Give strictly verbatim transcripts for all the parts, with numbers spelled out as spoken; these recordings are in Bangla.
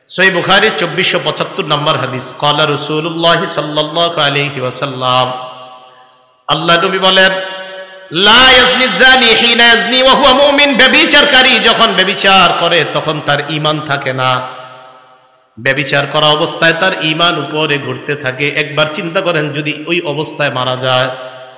সহিহ বুখারী চব্বিশশো পঁচাত্তর নম্বর হাদিস, ক্বালা রাসূলুল্লাহ সাল্লাল্লাহু আলাইহি ওয়াসাল্লাম, আল্লাহ নবী বলেন, লা ইয়াজনি যানি হিনা ইয়াজনি ওয়া হুয়া মুমিন, ব্যভিচারকারী যখন ব্যভিচার করে তখন তার ঈমান থাকে না, ব্যভিচার করা অবস্থায় তার ঈমান উপরে ঘুরতে থাকে। একবার চিন্তা করেন যদি ওই অবস্থায় মারা যায়।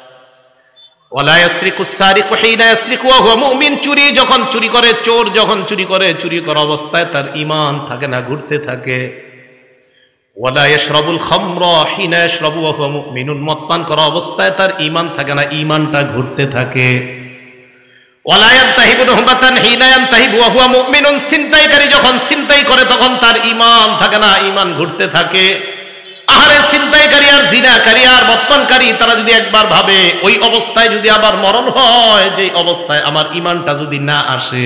ওয়ালা ইয়াসরিকু সারিকু হিনা ইয়াসরিকু ওয়া হুয়া মুমিন, চুরি যখন চুরি করে, চোর যখন চুরি করে, চুরি করা অবস্থায় তার ঈমান থাকে না, ঘুরতে থাকে। ওয়ালা ইয়াশরাবুল খামরা হিনা ইয়াশরাবু ওয়া হুয়া মুমিনুন, মদ পান করা অবস্থায় তার ঈমান থাকে না, ঈমানটা ঘুরতে থাকে। ওয়ালা ইয়ানতাহিবু নুহবাতান হিনা ইয়ানতাহিবু ওয়া হুয়া মুমিনুন, ছিনতাইকারী যখন ছিনতাই করে তখন তার ঈমান থাকে না, ঈমান ঘুরতে থাকে। আহারে, ছিনতাইকারী আর জিনাকারী আর মদপানকারী তারা যদি একবার ভাবে ওই অবস্থায় যদি আবার মরণ হয়, যে অবস্থায় আমার ঈমানটা যদি না আসে,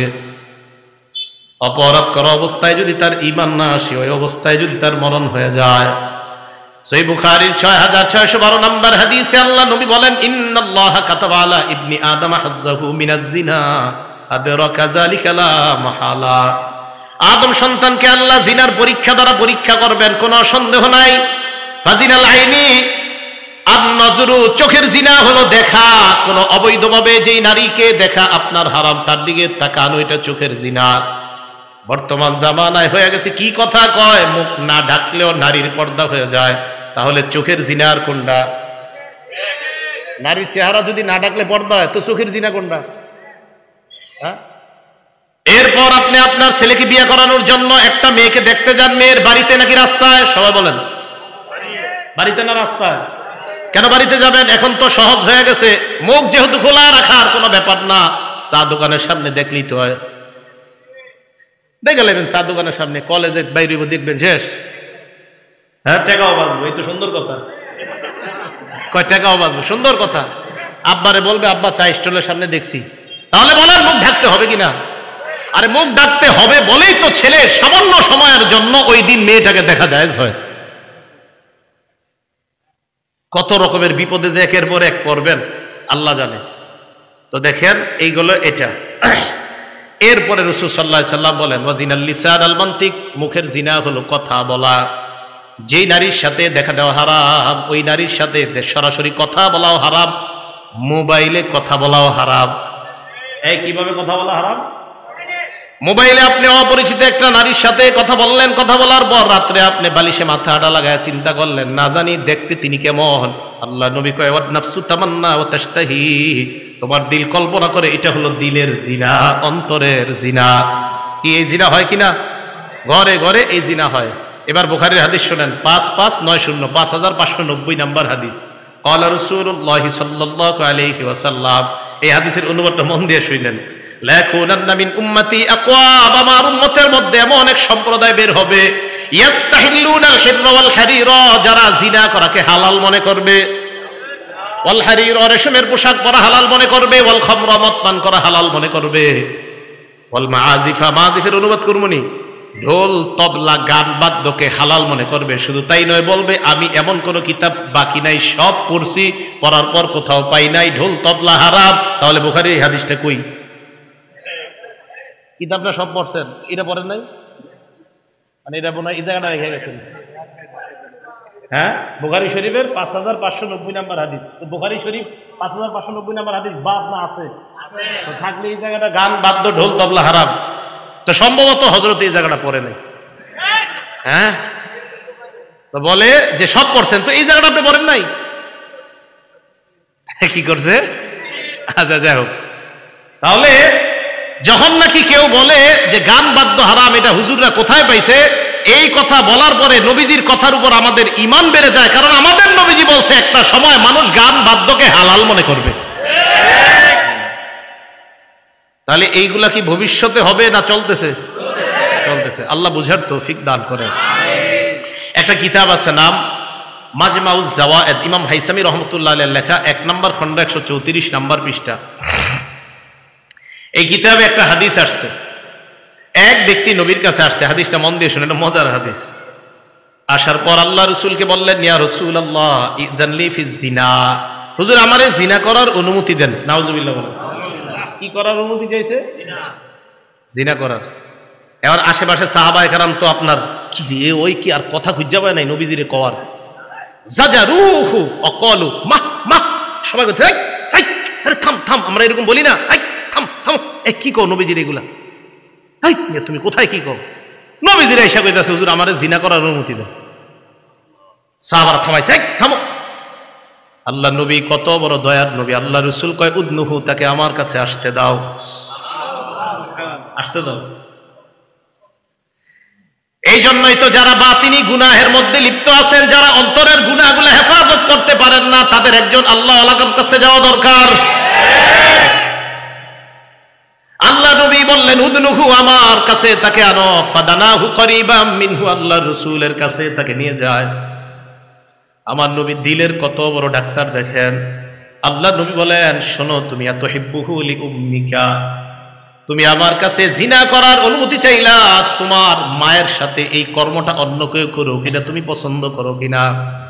অপরাধ করা অবস্থায় যদি তার ঈমান না আসে, ওই অবস্থায় যদি তার মরণ হয়ে যায়। সহিহ বুখারীর ছয় হাজার ছয়শো বারো নম্বর হাদিসে আল্লাহ নবী বলেন, ইন্নাল্লাহা কাতাবা আলা ইবনি আদম হাজ্জাহু মিনাজ জিনা আদরাকা যালিকা লা মাহালা, আদম সন্তানকে আল্লাহ জিনার পরীক্ষা দ্বারা পরীক্ষা করবেন, কোনো সন্দেহ নাই। ফাজিনাল আইনি আন-নজরু, চোখের জিনা হলো দেখা, কোন অবৈধভাবে যেই নারীকে দেখা আপনার হারাম, তার দিকে তাকানো, এটা চোখের জিনা। বর্তমান জামানায় হয়ে গেছে কি কথা কয়, মুখ না ঢাকলেও নারীর পর্দা হয়ে যায়। তাহলে চোখের জিনার কোনটা? নারীর চেহারা যদি না ঢাকলে পর্দা হয়, তো চোখের জিনা কোনটা? হ্যাঁ, এরপর আপনি আপনার ছেলেকে বিয়ে করানোর জন্য একটা মেয়েকে দেখতে যান, মেয়ের বাড়িতে নাকি রাস্তায়? সবাই বলেন, বাড়িতে না রাস্তায়? কেন বাড়িতে যাবেন? এখন তো সহজ হয়ে গেছে, মুখ যেহেতু খোলা রাখার কোনো ব্যাপার না, চা দোকানের সামনে দেখলেই তো হয়। দেখে নেবেন চা দোকানের সামনে, কলেজে বাইরে দেখবেন শেষ। হ্যাঁ, টাকাও বাঁচবো, এই তো সুন্দর কথা। কয় টাকাও বাঁচবো, সুন্দর কথা। আব্বারে বলবে, আব্বা চা স্টলের সামনে দেখছি, তাহলে বলেন মুখ ঢাকতে হবে কিনা? আরে মুখ ঢাকতে হবে বলেই তো ছেলে সামান্য সময়ের জন্য ওই দিন মেয়েটাকে দেখা যায় হয়। কত রকমের বিপদে যে একের পর এক পড়বেন আল্লাহ জানে। তো দেখেন এইগুলো এটা। এরপরে রাসূল সাল্লাল্লাহু আলাইহি সাল্লাম বলেন, ওয়াজিনাল লিসান আল মান্তিক, মুখের জিনা হলো কথা বলা। যেই নারীর সাথে দেখা দেওয়া হারাম, ওই নারীর সাথে সরাসরি কথা বলাও হারাম, মোবাইলে কথা বলাও হারাম। এই কিভাবে কথা বলা হারাম? মোবাইলে আপনি অপরিচিত একটা নারীর সাথে কথা বললেন, কথা বলার পর রাত্রে আপনি বালিশে মাথা আটা লাগায় চিন্তা করলেন, না জানি দেখতে তিনি কেমন। আল্লাহ নবী কয়, ওয়ান নাফসু তামান্না ওয়া তাশতাহি, তোমার দিল কল্পনা করে, এটা হলো দিলের জিনা, অন্তরের জিনা। কি এই জিনা হয় কিনা? ঘরে ঘরে এই জিনা হয়। এবার বুখারীর হাদিস শুনেন, পাঁচ পাঁচ নয় শূন্য পাঁচ হাজার পাঁচশো নব্বই নম্বর হাদিস। ক্বালা রাসূলুল্লাহ সাল্লাল্লাহু আলাইহি ওয়াসাল্লাম, এই হাদিসের অনুবাদটা মন দিয়ে শুনেন। লাকুনান্না মিন উম্মতি আকওয়াম, আমার উম্মতের মধ্যে এমন এক সম্প্রদায় বের হবে, ইয়াস্তাহিল্লুনাল হিররা ওয়াল হারিরা, যারা জিনা করাকে হালাল মনে করবে, ওয়াল হারিরা, রেশমের পোশাক পরা হালাল মনে করবে, ওয়াল খামরা, মদ পান করা হালাল মনে করবে, ওয়াল মাআজিফা, মাআজিফের অনুবাদ করবনি, ঢোল তবলা গান বাদ্যকে হালাল মনে করবে। শুধু তাই নয়, বলবে আমি এমন কোন কিতাব বাকি নাই, সব পড়ছি, পড়ার পর কোথাও পাই নাই ঢোল তবলা হারাম। তাহলে বুখারীর এই হাদিসটা কই? কিতাবটা সব পড়ছেন, এটা পড়েন নাই? মানে এটা বোনা এই জায়গাটা রেখে গেছেন। হ্যাঁ, বুখারী শরীফের পাঁচ হাজার পাঁচশো নব্বই নম্বর হাদিস। তো বুখারী শরীফ পাঁচ হাজার পাঁচশো নব্বই নম্বর হাদিস বাদ না আছে? তো থাকলে এই জায়গাটা গান বাদ্য ঢোল তবলা হারাম, তো সম্ভবত হযরত এই জায়গাটা পড়ে নাই। হ্যাঁ, তো বলে যে সব পড়ছেন, তো এই জায়গাটা আপনি পড়েন নাই, কি করছে? আচ্ছা, যাই হোক। তাহলে যখন নাকি কেউ বলে যে গান বাদ্য হারাম, এটা হুজুররা কোথায় পাইছে, এই কথা বলার পরে নবীজির কথার উপর আমাদের ঈমান বেড়ে যায়, কারণ আমাদের নবীজি বলছে একটা সময় মানুষ গান বাদ্যকে হালাল মনে করবে। তাহলে এইগুলা কি ভবিষ্যতে হবে না চলতেছে? চলতেছে। আল্লাহ বুঝার তৌফিক দান করেন। একটা কিতাব আছে, নাম মাজমাউজ জাওয়ায়েদ, ইমাম হাইসামি রহমতুল্লাহ আলাইহির লেখা, এক নম্বর খণ্ড একশো চৌত্রিশ নম্বর পৃষ্ঠা। এই কিতাবে একটা হাদিস আসছে, এক ব্যক্তি নবীর কাছে আসছে, হাদিসটা মন দিয়ে শুনে, মজার হাদিস। আসার পর আল্লাহ রাসূলকে বললেন, ইয়া রাসূলুল্লাহ ইযানলি ফিজ জিনা, হুজুর আমারে জিনা করার অনুমতি দেন। নাউজুবিল্লাহ বলেন, কি করার অনুমতি চাইছে? জিনা করার। এবার আশেপাশে সাহাবায়ে কেরাম তো আপনার কি রে ওই কি আর কথা খুঁজে পায় নাই নবীজিরে কওয়ার জাজারুহু অকলু মাহ মাহ সবাই বলতে আরে থাম থাম আমরা এরকম বলি না থাম থাম এই কি কও নবীজির এগুলা এই তুমি কোথায় কি কও নবীজিরা এসে কইতাছে হুজুর আমারে জিনা করার অনুমতি দাও সাহাবারা থামাইছে থামো আল্লাহ নবী কত বড় দয়ার নবী আল্লাহ রাসূল কয় উদনুহু তাকে আমার কাছে আসতে দাও আসতে দাও এই জন্যই তো যারা বাতিনি গুনাহের মধ্যে লিপ্ত আছেন যারা অন্তরের গুনাহগুলো হেফাজত করতে পারেন না তাদের একজন আল্লাহ ওয়ালার কাছে যাওয়া দরকার আল্লাহ নবী বললেন উদনুহু আমার কাছে তাকে আনো ফাদানাহু করিবাম মিনহু আল্লাহ রাসূলের কাছে তাকে নিয়ে যায় আমার নবী দিলের কত বড় ডাক্তার দেখেন আল্লাহ নবী বলেন শোনো তুমি আতুহিব্বুহু লিউম্মিকা তুমি আমার কাছে জিনা করার অনুমতি চাইলা তোমার মায়ের সাথে এই কর্মটা অন্য কেউ করো কিনা তুমি পছন্দ করো কিনা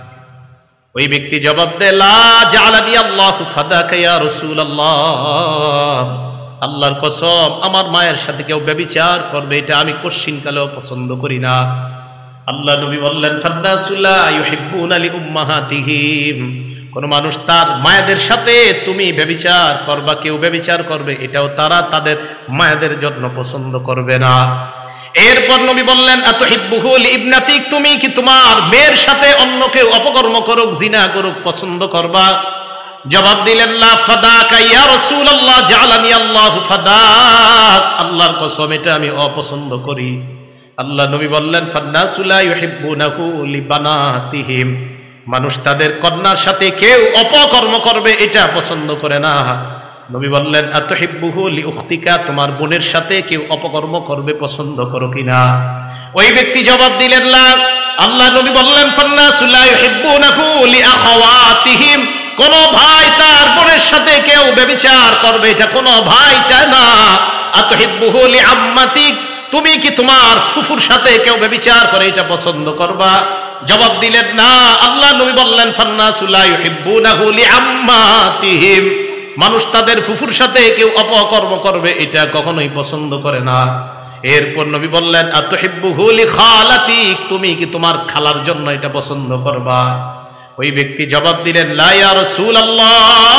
ওই ব্যক্তি জবাব দেয় লা জাআলানি আল্লাহু ফাদাকা ইয়া রাসূলুল্লাহ আল্লাহর কসম আমার মায়ের সাথে কেউ ব্যভিচার করবে এটা আমি কোশ্চিনকালেও পছন্দ করি না আল্লাহ নবী বললেন ফান্নাসুলা ইউহিব্বুনা লিউম্মাহাতিহিম কোন মানুষ তার মায়েদের সাথে তুমি ব্যভিচার করবা কেউ ব্যভিচার করবে এটাও তারা তাদের মায়েদের জন্য পছন্দ করবে না এরপর নবী বললেন আতুহিব্বুহু লিইবনাতিক তুমি কি তোমার মেয়ের সাথে অন্য কেউ অপকর্ম করুক জিনা করুক পছন্দ করবা জবাব দিলেন লা ফাদাকা ইয়া রাসূলুল্লাহ জাআলানি আল্লাহু ফাদাক আল্লাহর কসম এটা আমি অপছন্দ করি আল্লাহ নবী বললেন ফান্নাসু লা ইউহিব্বুনাহু লিবানাতিহিম মানুষ তাদের কন্যার সাথে কেউ অপকর্ম করবে এটা পছন্দ করে না নবী বললেন আতুহিব্বুহু লিউখতিকা তোমার বোনের সাথে কেউ অপকর্ম করবে পছন্দ করো কিনা ওই ব্যক্তি জবাব দিলেন না আল্লাহ নবী বললেন ফান্নাসু লা ইউহিব্বুনাহু লিআখাওয়াতিহিম কোন ভাই তার বোনের সাথে কেউ ব্যভিচার করবে এটা কোন ভাই চায় না আতুহিব্বুহু লিআম্মাতিক তুমি কি তোমার ফুফুর সাথে কেউ ব্যভিচার করে এটা পছন্দ করবা জবাব দিলেন না আল্লাহ নবী বললেন ফান্নাসু লা ইউহিব্বুনাহু লিআম্মাতিহিম মানুষ তাদের ফুফুর সাথে কেউ অপকর্ম করবে এটা কখনোই পছন্দ করে না এরপর নবী বললেন আতুহিব্বুহু লিখালাতিক তুমি কি তোমার খালার জন্য এটা পছন্দ করবা ওই ব্যক্তি জবাব দিলেন লা ইয়া রাসূলুল্লাহ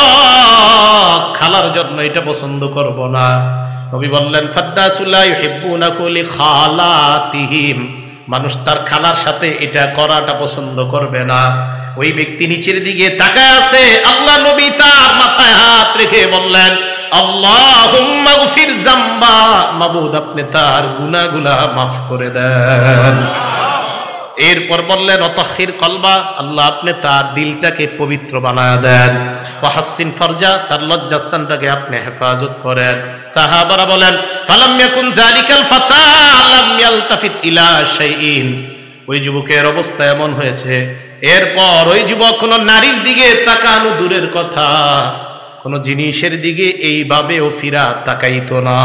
খালার জন্য এটা পছন্দ করব না নবী বললেন ফান্নাসু লা ইউহিব্বুনাহু লিখালাতিহিম মানুষ তার খালার সাথে এটা করাটা পছন্দ করবে না ওই ব্যক্তি নিচের দিকে তাকায় আছে আল্লাহ নবী তার মাথায় হাত রেখে বললেন আল্লাহুম্মা গফির যামবা মাবুদ আপনি তার গুনাহগুলো maaf করে দেন এরপর বললেন অতহির কলবা আল্লাহ আপনি তার দিলটাকে পবিত্র বানায় দেন ওয়াহাসিন ফারজা তার লজ্জাস্থানটাকে আপনি হেফাজত করেন সাহাবারা বলেন ফালাম ইয়াকুন যালিকাল ফাতা লাম ইয়ালতাফিত ইলা শাইইন ওই যুবকের অবস্থা এমন হয়েছে এরপর ওই যুবক কোন নারীর দিকে তাকানো দূরের কথা কোন জিনিসের দিকে এইভাবেও ফিরা তাকাইতো না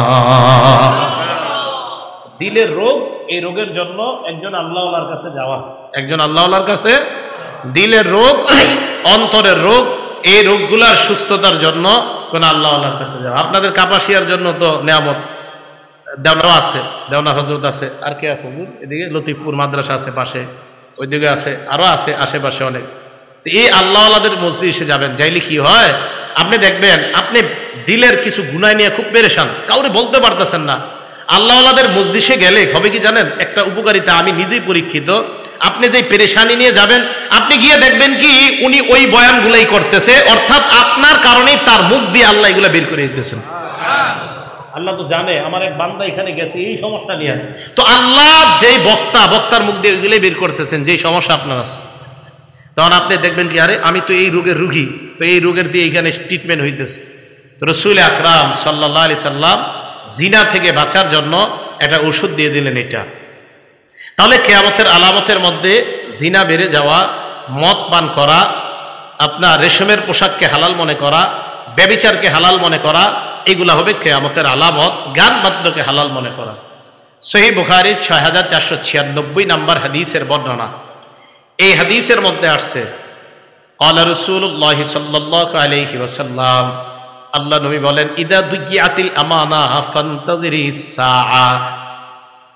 দিলের রোগ এই রোগের জন্য একজন আল্লাহওয়ালার কাছে যাওয়া একজন আল্লাহওয়ালার কাছে দিলের রোগ অন্তরের রোগ এই রোগগুলার সুস্থতার জন্য কোন আল্লাহওয়ালার কাছে যাওয়া আপনাদের কাপাসিয়ার জন্য তো নিয়ামত দেওনা আছে দেওনা হযরত আছে আর কে আছে হুজুর এদিকে লতিফপুর মাদ্রাসা আছে পাশে ওইদিকে আছে আরো আছে আশেপাশে অনেক এই আল্লাহওয়ালাদের মজলিসে যাবেন যাইলে কি হয় আপনি দেখবেন আপনি দিলের কিছু গুনাহ নিয়ে খুব পেরেশান কাউরে বলতে পারতেছেন না আল্লাহওয়ালাদের মজলিসে গেলে হবে কি জানেন একটা উপকারিতা আমি নিজেই পরীক্ষিত আপনি যে পেরেশানি নিয়ে যাবেন আপনি গিয়ে দেখবেন কি উনি ওই বয়ানগুলাই করতেছে অর্থাৎ আপনার কারণেই তার মুখ দিয়ে আল্লাহ এগুলা বের করে দিতেছেন আল্লাহ তো জানে আমার এক বান্দা এখানে গেছে এই সমস্যা নিয়ে তো আল্লাহ যেই বক্তা বক্তার মুখ দিয়ে এগুলাই বের করতেছেন যেই সমস্যা আপনার আছে তখন আপনি দেখবেন কি আরে আমি তো এই রোগের রোগী তো এই রোগের দিয়ে এখানে ট্রিটমেন্ট হইতেছে রাসূল আকরাম সাল্লাল্লাহু আলাইহি সাল্লাম জিনা থেকে বাঁচার জন্য একটা ওষুধ দিয়ে দিলেন এটা তাহলে কিয়ামতের আলামতের মধ্যে জিনা বেড়ে যাওয়া মদ পান করা আপনার রেশমের পোশাককে হালাল মনে করা ব্যভিচারকে হালাল মনে করা এগুলা হবে কিয়ামতের আলামত গান বাদ্যকে হালাল মনে করা সহিহ বুখারীর ছয় হাজার চারশো ছিয়ানব্বই নম্বর হাদিসের বর্ণনা এই হাদিসের মধ্যে আসছে ক্বালা রাসূলুল্লাহ সাল্লাল্লাহু আলাইহি ওয়াসাল্লাম আল্লাহ নবী বলেন ইদা দুকিয়াতিল আমানা ফান্তাজিরিস সাআ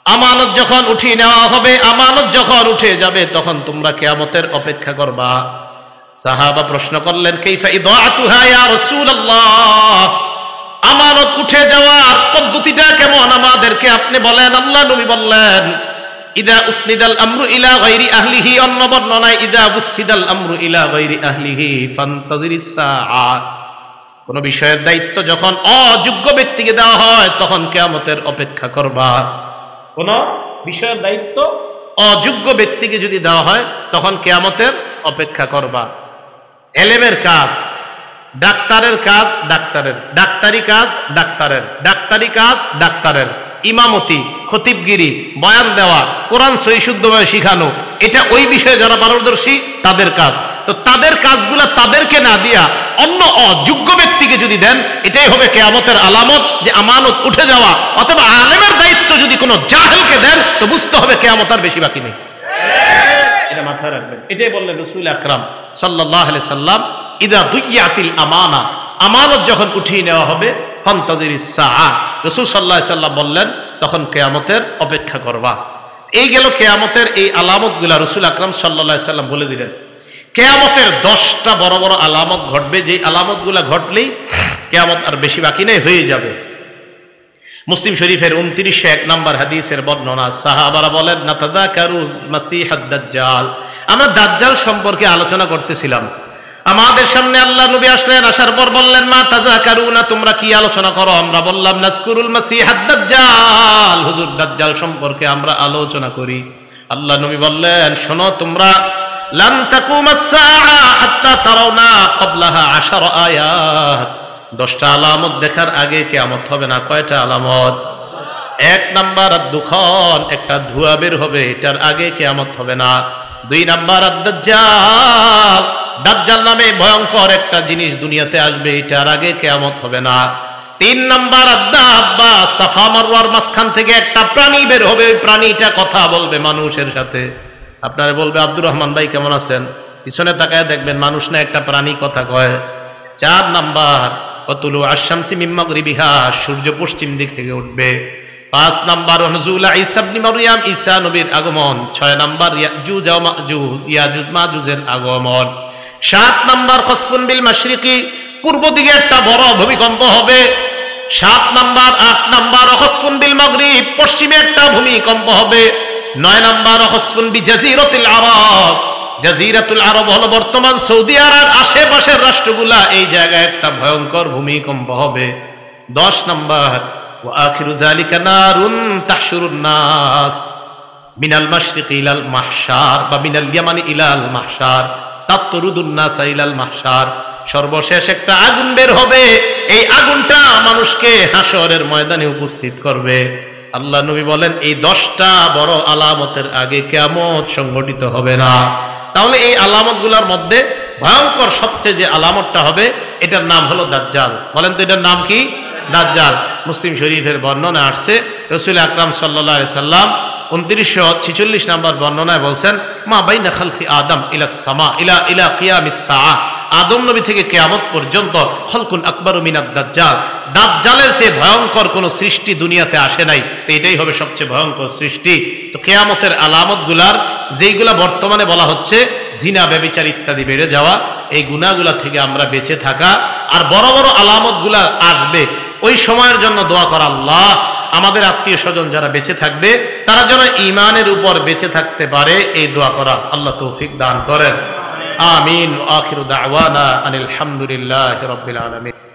আমানত যখন উঠিয়ে নেওয়া হবে, আমানত যখন উঠে যাবে, তখন তোমরা কিয়ামতের অপেক্ষা করবা। সাহাবা প্রশ্ন করলেন, কাইফা ইদাআতুহা ইয়া রাসূলুল্লাহ, আমানত উঠে যাওয়ার পদ্ধতিটা কেমন আমাদেরকে আপনি বলেন। আল্লাহ নবী বললেন, ইদা উসনিদাল আমরু ইলা গায়রি আহলিহি, অন্য বর্ণনায় ইদা উসনিদাল আমরু ইলা গায়রি আহলিহি ফান্তাজিরিস সাআ, কোন বিষয়ের দায়িত্ব যখন অযোগ্য ব্যক্তিকে দেওয়া হয় তখন কিয়ামতের অপেক্ষা করবা। কোন বিষয়ের দায়িত্ব অযোগ্য ব্যক্তিকে যদি দেওয়া হয় তখন কিয়ামতের অপেক্ষা করবা। এলেমের কাজ ডাক্তারের কাজ ডাক্তারের, ডাক্তারি কাজ ডাক্তারের, ডাক্তারি কাজ ডাক্তারের, ইমামতি, খতিবগিরি, বয়ান দেওয়া, কোরআন সহি শুদ্ধভাবে শিখানো, এটা ওই বিষয়ে যারা পারদর্শী তাদের কাজ। তো তাদের কাজগুলা তাদেরকে না দিয়া অন্য অযোগ্য ব্যক্তিকে যদি দেন, এটাই হবে কিয়ামতের আলামত যে আমানত উঠে যাওয়া। অথবা আলেমের দায়িত্ব যদি কোনো জাহেলকে দেন তো বুঝতে হবে কিয়ামত আর বেশি বাকি নেই। এটা মাথায় রাখবেন। এটাই বললেন রাসূল আকরাম সাল্লাল্লাহু আলাইহি সাল্লাম, ইদা দুইয়াতিল আমানা, আমানত যখন উঠিয়ে নেওয়া হবে, ফান্তাজিরিস সাআ, রাসূল সাল্লাল্লাহু আলাইহি সাল্লাম বললেন তখন কিয়ামতের অপেক্ষা করবা। এই গেল কিয়ামতের এই আলামতগুলা রাসূল আকরাম সাল্লাল্লাহু আলাইহি সাল্লাম বলে দিলেন। কিয়ামতের দশটা বড় বড় আলামত ঘটবে, যে আলামতগুলা ঘটলেই কিয়ামত আর বেশি বাকি নেই, হয়ে যাবে। মুসলিম শরীফের উনত্রিশশো এক নম্বর হাদিসের বর্ণনা, সাহাবারা বলেন, নাতাযাকারু মাসিহাদ দাজ্জাল, আমরা দাজ্জাল সম্পর্কে আলোচনা করতেছিলাম। আমাদের সামনে আল্লাহ নবী আসলেন, আসার পর বললেন, মা তাযাকারুনা, তোমরা কি আলোচনা করো? আমরা বললাম, নাযকুরুল মাসিহাদ দাজ্জাল, হুজুর দাজ্জাল সম্পর্কে আমরা আলোচনা করি। আল্লাহ নবী বললেন, শোনো তোমরা, লান তাকুমাস সাআ হাত্তা তারাউনা ক্বাবলাহা আশার আয়াত, দশটা আলামত দেখার আগে কিয়ামত হবে না। কয়টা আলামত? এক নাম্বার দুখন, একটা ধোঁয়া বের হবে, এটার আগে কিয়ামত হবে না। দুই নাম্বার দাজ্জাল, দাজ্জাল নামে ভয়ঙ্কর একটা জিনিস দুনিয়াতে আসবে, এটার আগে কিয়ামত হবে না। তিন নাম্বার দাব্বা, সাফা মারওয়ার মাঝখান থেকে একটা প্রাণী বের হবে, ওই প্রাণীটা কথা বলবে মানুষের সাথে। আপনারা বলবে, আব্দুর রহমান ভাই কেমন আছেন? পিছনে তাকায় দেখবেন মানুষ না একটা প্রাণী কথা কয়। চার নাম্বার কতুলু আশ-শামসি মিন মাগরিবিহা, সূর্য পশ্চিম দিক থেকে উঠবে। পাঁচ নাম্বার নুজুল ঈসা ইবনে মারইয়াম, ঈসা নবীর আগমন। ছয় নাম্বার ইয়াজুজ ওয়া মাজুজ, ইয়াজুজ মাজুজের আগমন। সাত নাম্বার খসফুন বিল মাশরিকি, পূর্ব দিকে একটা বড় ভূমিকম্প হবে। সাত নাম্বার আট নাম্বার খসফুন বিল মাগরিব, পশ্চিমে একটা ভূমিকম্প হবে। নয় নাম্বার খসফুন বি জাজিরাতুল আরব, জাজিরাতুল আরব হলো বর্তমান সৌদি আরব, আশেপাশের রাষ্ট্রগুলা, এই জায়গায় একটা ভয়ঙ্কর ভূমিকম্প হবে। দশ নাম্বার ওয়া আখিরু যালিকা নারুন তাহশুরুন নাস মিনাল মাশরিকি ইলাল মাহশার বা মিনাল ইয়ামানি ইলাল মাহশার তাতরুদুন নাস ইলাল মাহশার, সর্বশেষ একটা আগুন বের হবে, এই আগুনটা মানুষকে হাসরের ময়দানে উপস্থিত করবে। আল্লাহ নবী বলেন, এই দশটা বড় আলামতের আগে কিয়ামত সংঘটিত হবে না। তাহলে এই আলামতগুলোর মধ্যে ভয়ঙ্কর সবচেয়ে যে আলামতটা হবে, এটার নাম হলো দাজ্জাল। বলেন তো এটার নাম কি? দাজ্জাল। মুসলিম শরীফের বর্ণনা আসছে, রাসূল আকরাম সাল্লাল্লাহু আলাইহি সাল্লাম উনত্রিশশো ছিচল্লিশ নম্বর বর্ণনায় বলছেন, মা বাইনা খালকি আদম ইলা সামা ইলা ইলা কিয়ামিস সাআ, আদম নবী থেকে কিয়ামত পর্যন্ত খলকুন আকবারু মিনাদ দাজ্জাল, দাজ্জালের চেয়ে ভয়ঙ্কর কোন সৃষ্টি দুনিয়াতে আসে নাই। তো এটাই হবে সবচেয়ে ভয়ঙ্কর সৃষ্টি। তো কিয়ামতের আলামতগুলার যেইগুলা বর্তমানে বলা হচ্ছে, জিনা, ব্যভিচার ইত্যাদি বেড়ে যাওয়া, এই গুনাহগুলা থেকে আমরা বেঁচে থাকা, আর বড় বড় আলামতগুলা আসবে, ওই সময়ের জন্য দোয়া করা, আল্লাহ আমাদের আত্মীয় স্বজন যারা বেঁচে থাকবে তারা যেন ঈমানের উপর বেঁচে থাকতে পারে, এই দোয়া করা। আল্লাহ তৌফিক দান করেন। আমিন। আখিরু দাওয়ানা আনিল হামদুলিল্লাহি রাব্বিল আলামিন।